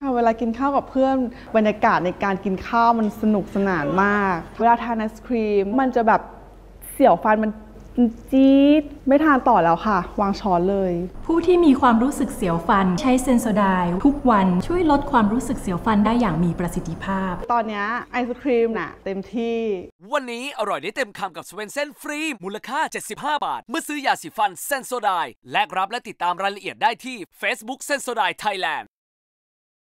เวลากินข้าวกับเพื่อนบรรยากาศในการกินข้าวมันสนุกสนานมากเวลาทานไอศครีมมันจะแบบเสียวฟันมันจี๊ดไม่ทานต่อแล้วค่ะวางช้อนเลยผู้ที่มีความรู้สึกเสียวฟันใช้เซนโซไดน์ทุกวันช่วยลดความรู้สึกเสียวฟันได้อย่างมีประสิทธิภาพตอนนี้ไอศครีมน่ะเต็มที่วันนี้อร่อยได้เต็มคำกับสเวนเซ่นฟรีมูลค่า75 บาทเมื่อซื้อยาสีฟันเซนโซไดน์แลกรับและติดตามรายละเอียดได้ที่ Facebook เซนโซไดน์ไทยแลนด์